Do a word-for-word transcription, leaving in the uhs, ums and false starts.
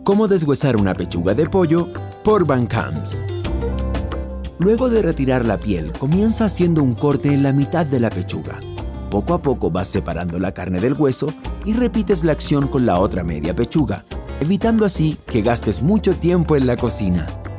Cómo deshuesar una pechuga de pollo por Van Camps. Luego de retirar la piel, comienza haciendo un corte en la mitad de la pechuga. Poco a poco vas separando la carne del hueso y repites la acción con la otra media pechuga, evitando así que gastes mucho tiempo en la cocina.